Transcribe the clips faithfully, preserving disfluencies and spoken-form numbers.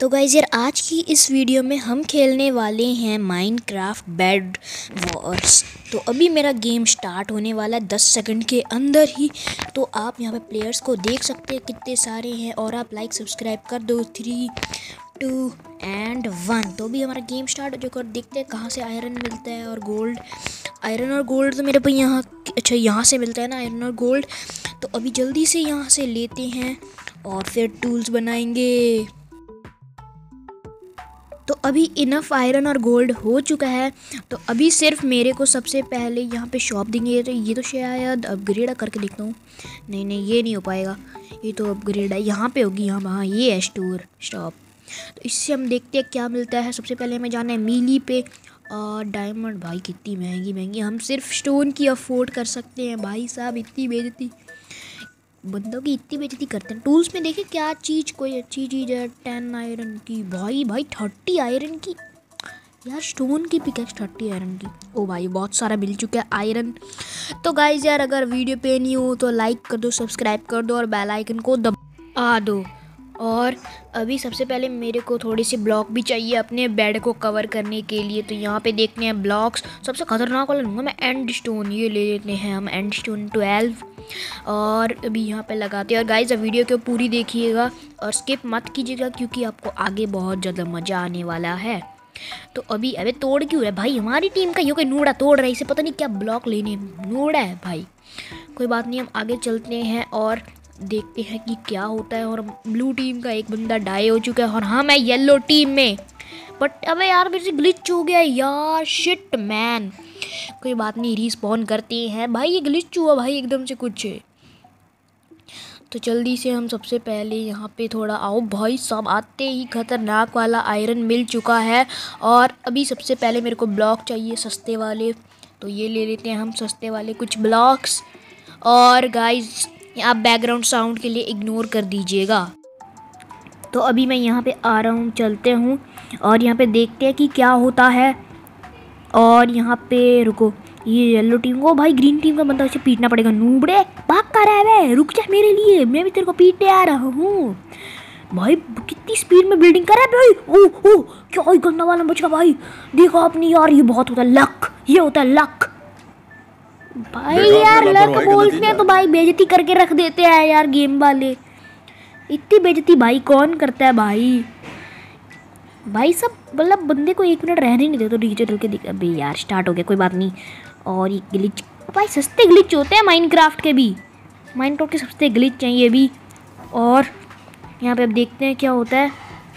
तो गाइज़ यार आज की इस वीडियो में हम खेलने वाले हैं माइनक्राफ्ट बेड वॉर्स। तो अभी मेरा गेम स्टार्ट होने वाला है दस सेकंड के अंदर ही। तो आप यहाँ पे प्लेयर्स को देख सकते हैं कितने सारे हैं, और आप लाइक सब्सक्राइब कर दो। Three two and one. तो अभी हमारा गेम स्टार्ट हो चुका है। देखते हैं कहाँ से आयरन मिलता है और गोल्ड। आयरन और गोल्ड तो मेरे पे यहाँ, अच्छा यहाँ से मिलता है ना आयरन और गोल्ड। तो अभी जल्दी से यहाँ से लेते हैं और फिर टूल्स बनाएंगे। तो अभी इनफ आयरन और गोल्ड हो चुका है। तो अभी सिर्फ मेरे को सबसे पहले यहाँ पे शॉप देंगे। तो ये तो शायद अपग्रेड करके देखता हूँ। नहीं नहीं ये नहीं हो पाएगा, ये तो अपग्रेड है। यहाँ पे होगी, यहाँ हाँ ये है स्टोर शॉप। तो इससे हम देखते हैं क्या मिलता है। सबसे पहले हमें जाना है मीली पे। और डायमंड भाई कितनी महंगी महंगी, हम सिर्फ स्टोन की अफोर्ड कर सकते हैं भाई साहब। इतनी बेइज्जती बंदों की, इतनी बेइज्जती करते हैं। टूल्स में देखें क्या चीज़, कोई अच्छी चीज़ है। टेन आयरन की भाई भाई थर्टी आयरन की यार, स्टोन की पिकेक्स थर्टी आयरन की। ओ भाई बहुत सारा मिल चुका है आयरन। तो गाइज यार अगर वीडियो पे नहीं हो तो लाइक कर दो, सब्सक्राइब कर दो और बेल आइकन को दबा दो। और अभी सबसे पहले मेरे को थोड़ी सी ब्लॉक भी चाहिए अपने बेड को कवर करने के लिए। तो यहाँ पे देखते हैं ब्लॉक्स। सबसे खतरनाक वाला लूँगा मैं एंड स्टोन, ये ले लेते हैं हम एंड स्टोन ट्वेल्व। और अभी यहाँ पे लगाते हैं। और गाइस वीडियो को पूरी देखिएगा और स्किप मत कीजिएगा क्योंकि आपको आगे बहुत ज़्यादा मज़ा आने वाला है। तो अभी अबे तोड़ क्यों है भाई, हमारी टीम का ये कोई नूड़ा तोड़ रहा है, इसे पता नहीं क्या ब्लॉक लेने नूड़ा है भाई। कोई बात नहीं, हम आगे चलते हैं और देखते हैं कि क्या होता है। और ब्लू टीम का एक बंदा डाई हो चुका है और हम है येलो टीम में। बट अबे यार मेरे से ग्लिच हो गया यार, शिट मैन। कोई बात नहीं, रीस्पॉन करते हैं भाई। ये ग्लिच हुआ भाई एकदम से कुछ। तो जल्दी से हम सबसे पहले यहाँ पे थोड़ा आओ भाई साहब। आते ही खतरनाक वाला आयरन मिल चुका है। और अभी सबसे पहले मेरे को ब्लॉक चाहिए सस्ते वाले, तो ये ले लेते हैं हम सस्ते वाले कुछ ब्लॉक्स। और गाइस आप बैकग्राउंड साउंड के लिए इग्नोर कर दीजिएगा। तो अभी मैं यहाँ पे आ रहा हूँ, चलते हूँ और यहाँ पे देखते हैं कि क्या होता है। और यहाँ पे रुको, ये येलो टीम को भाई ग्रीन टीम का बंदा उसे पीटना पड़ेगा। नूबड़े भाग कर रहा है, रुक जा मेरे लिए, मैं भी तेरे को पीटने आ रहा हूँ। भाई कितनी स्पीड में बिल्डिंग कर रहा है भाई। ओह ओह क्या ही गंदा वाला बच गया भाई। देखो आपने यार, ये बहुत होता है लक, ये होता है लक भाई। यार लक बोलते हैं तो भाई बेइज्जती करके रख देते हैं यार गेम वाले। इतनी बेइज्जती भाई कौन करता है भाई। भाई सब मतलब बंदे को एक मिनट रहने नहीं देते। तो डिजिटल के दिख, अबे यार स्टार्ट हो गया, कोई बात नहीं। और ये ग्लिच भाई, सस्ते ग्लिच होते हैं माइनक्राफ्ट के भी, माइनक्राफ्ट के सस्ते ग्लिच चाहिए भी। और यहाँ पे अब देखते हैं क्या होता है।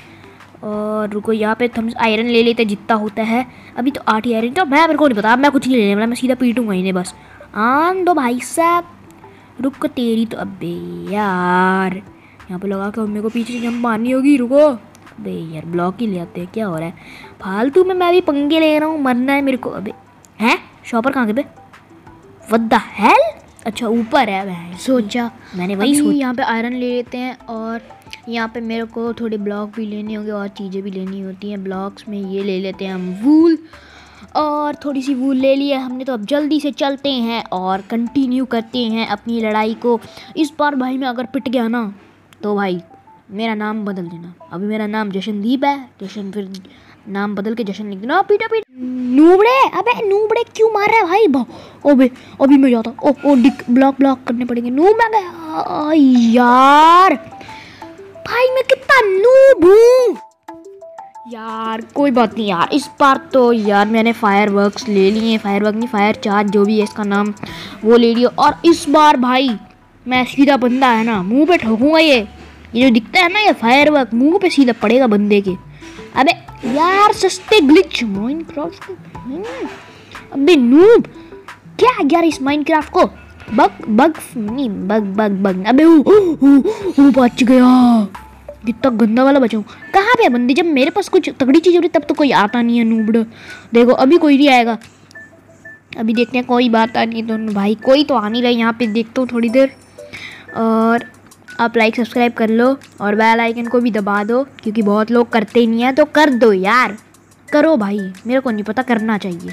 और रुको यहाँ पे हम आयरन ले लेते हैं जितना होता है। अभी तो आठ ही आयरन, तो मैं मेरे को नहीं पता, मैं कुछ नहीं लेने वाला, मैं सीधा पीटूंगा इन्हें बस। आन दो भाई साहब, रुक तेरी तो। अबे यार यहाँ पे लगा के मेरे को पीछे जंप मारनी होगी। रुको अबे यार ब्लॉक ही ले आते हैं, क्या हो रहा है फालतू में। मैं भी पंगे ले रहा हूँ, मरना है मेरे को। अबे हैं शॉपर कहाँ के पे, व्हाट द हेल। अच्छा ऊपर है, मैं सोचा मैंने वही सोचा। यहाँ पे आयरन ले लेते हैं और यहाँ पे मेरे को थोड़े ब्लॉक भी लेने होंगे और चीज़ें भी लेनी होती हैं। ब्लॉक्स में ये ले लेते हैं हम वूल, और थोड़ी सी वूल ले लिया हमने। तो अब जल्दी से चलते हैं और कंटिन्यू करते हैं अपनी लड़ाई को। इस बार भाई मैं अगर पिट गया ना तो भाई मेरा नाम बदल देना। अभी मेरा नाम जशनदीप है, जशन फिर नाम बदल के जशन लिख देना। पीटा पीट नूबड़े, अबे नूबड़े क्यों मार रहा है भाई। ओबे अभी मैं जाता। ओ ओ डिक ब्लॉक ब्लॉक करने पड़ेंगे। नूब मैं गया यार, भाई मैं कितना नूब हूँ यार। कोई बात नहीं यार, इस बार तो यार मैंने फायर वर्क्स ले लिए, फायर वर्क नहीं फायर चार्ज जो भी है इसका नाम, वो ले लिया। और इस बार भाई मैं सीधा बंदा है ना मुंह पे ठोकूंगा। ये ये जो दिखता है ना ये फायर वर्क मुंह पे सीधा पड़ेगा बंदे के। अबे यार सस्ते ग्लिच माइनक्राफ्ट। अबे नूब क्या यार इस माइनक्राफ्ट को बग बग नहीं बग बग बग। अबे वो बच गया, कितना गंदा वाला बचाऊँ। कहाँ पे है बंदे, जब मेरे पास कुछ तगड़ी चीज़ हो रही तब तो कोई आता नहीं है नूबड़। देखो अभी कोई नहीं आएगा, अभी देखते हैं कोई बात आ नहीं। तो भाई कोई तो आ नहीं रहा, यहाँ पे देखता हूँ थोड़ी देर। और आप लाइक सब्सक्राइब कर लो और बेल आइकन को भी दबा दो क्योंकि बहुत लोग करते ही नहीं हैं। तो कर दो यार, करो भाई, मेरे को नहीं पता करना चाहिए।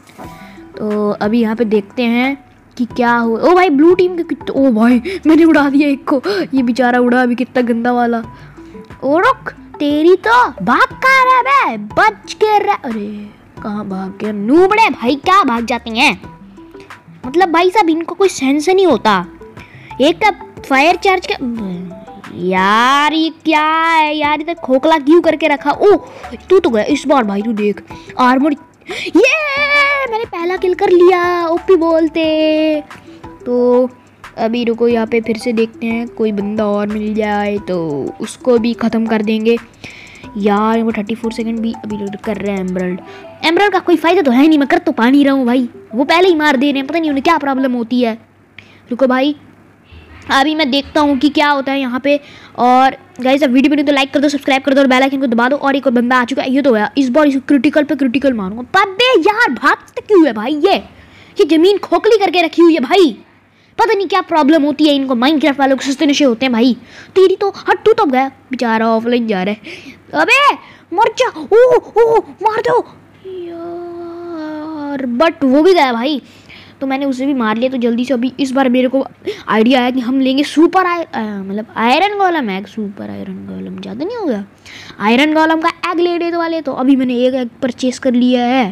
तो अभी यहाँ पे देखते हैं कि क्या हो। ओ भाई ब्लू टीम के, ओ भाई मैंने उड़ा दिया एक को, ये बेचारा उड़ा अभी, कितना गंदा वाला। ओ रुक तेरी तो भाग कहाँ रहा बे, बच के रहा। अरे कहाँ भाग गया नूबड़े भाई, क्या भाग जाती हैं। मतलब भाई साहब इनको कोई सेंस नहीं होता। एक का फायर चार्ज का यार, ये क्या है यार, इधर खोखला क्यों करके रखा। ओ तू तो गया इस बार भाई, तू देख आर्मर। ये मैंने पहला किल कर लिया, ओपी बोलते। तो अभी रुको यहाँ पे फिर से देखते हैं, कोई बंदा और मिल जाए तो उसको भी ख़त्म कर देंगे। यार वो थर्टी फोर सेकेंड भी अभी कर रहे हैं। एमरल्ड एमरल्ड का कोई फ़ायदा तो है नहीं, मैं कर तो पा नहीं रहा हूँ भाई, वो पहले ही मार दे रहे हैं, पता नहीं उन्हें क्या प्रॉब्लम होती है। रुको भाई अभी मैं देखता हूँ कि क्या होता है यहाँ पे। और गाइस अब वीडियो बनी तो लाइक कर दो, सब्सक्राइब कर दो और बेल आइकन को दबा दो। और एक और बंदा आ चुका है, ये तो है इस बार, इस क्रिटिकल पे क्रिटिकल मारूंगा। पबे यार भागते क्यों है भाई, ये ये जमीन खोखली करके रखी हुई है भाई, पता नहीं क्या प्रॉब्लम होती है इनको। माइनक्राफ्ट वालों को सस्ते नशे होते हैं भाई। तेरी तो हट, तू तो गया बेचारा, ऑफलाइन जा रहा है। अबे मर जा, ओ ओ मार दो यार, बट वो भी गया भाई, तो मैंने उसे भी मार लिया। तो जल्दी से अभी इस बार मेरे को आइडिया आया कि हम लेंगे सुपर आय मतलब iron golem egg. Super iron golem ज़्यादा नहीं होगा, आयरन गोलम का एग लेने वाले। तो अभी मैंने एक एग परचेस कर लिया है,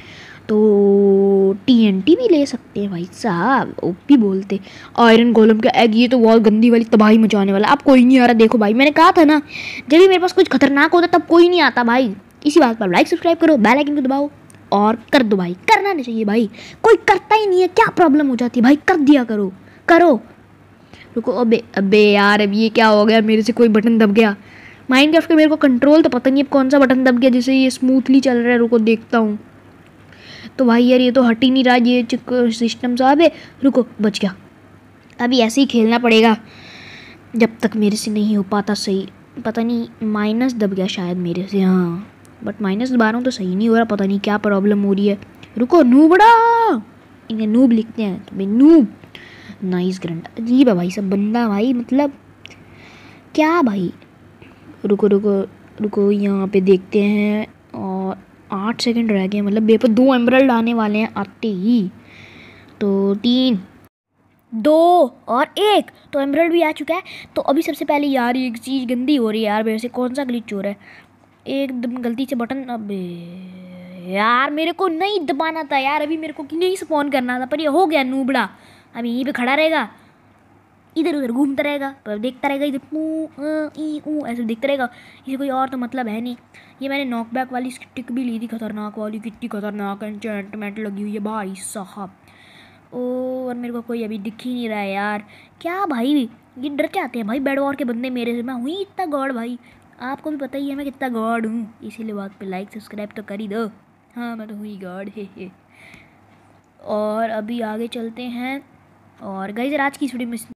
तो टीएनटी भी ले सकते हैं भाई साहब, ओपी बोलते। आयरन गोलम का एग, ये तो बहुत गंदी वाली तबाही मचाने वाला। अब कोई नहीं आ रहा, देखो भाई मैंने कहा था ना, जब भी मेरे पास कुछ खतरनाक होता तब कोई नहीं आता भाई। इसी बात पर लाइक सब्सक्राइब करो, बेल आइकन को दबाओ और कर दो भाई। करना नहीं चाहिए भाई, कोई करता ही नहीं है, क्या प्रॉब्लम हो जाती है भाई, कर दिया करो करो। रुको अबे अबे यार, अब ये क्या हो गया, मेरे से कोई बटन दब गया। माइनक्राफ्ट का मेरे को कंट्रोल तो पता नहीं अब कौन सा बटन दब गया जिससे ये स्मूथली चल रहा है। रुको देखता हूँ। तो भाई यार ये तो हट ही नहीं रहा ये सिस्टम साहब है। रुको बच गया, अभी ऐसे ही खेलना पड़ेगा जब तक मेरे से नहीं हो पाता सही। पता नहीं माइनस दब गया शायद मेरे से, हाँ बट माइनस दबा रहा हूँ तो सही नहीं हो रहा, पता नहीं क्या प्रॉब्लम हो रही है। रुको नूबड़ा, इन्हें नूब लिखते हैं तो भाई नूब। नाइस ग्रंट, अजीब है भाई सब बंदा भाई, मतलब क्या भाई। रुको रुको रुको यहाँ पे देखते हैं, और आठ सेकंड रह गए, मतलब मेरे पर दो एमरल्ड आने वाले हैं आते ही। तो तीन दो और एक, तो एमरल्ड भी आ चुका है। तो अभी सबसे पहले यार एक चीज़ गंदी हो रही है यार मेरे से, कौन सा ग्लिच हो रहा है, एकदम गलती से बटन। अबे यार मेरे को नहीं दबाना था यार, अभी मेरे को नहीं स्पॉन करना था, पर ये हो गया नूबड़ा। अभी यहीं पे खड़ा रहेगा, इधर उधर घूमता रहेगा, पर देखता रहेगा इधर ऊ ऐसे देखता रहेगा, इसे कोई और तो मतलब है नहीं। ये मैंने नॉकबैक वाली स्टिक भी ली थी, खतरनाक वाली, कितनी खतरनाक एन्चेंटमेंट लगी हुई है भाई साहब। और मेरे को कोई अभी दिख ही नहीं रहा है यार, क्या भाई ये डर के आते हैं भाई बेड वॉर के बंदे मेरे से। मैं हुई इतना गॉड भाई, आपको भी पता ही है मैं कितना गॉड हूँ, इसीलिए बात पे लाइक सब्सक्राइब तो कर ही दो। हाँ मैं तो हुई गॉड हे हे। और अभी आगे चलते हैं, और गाइस आज की इस वीडियो में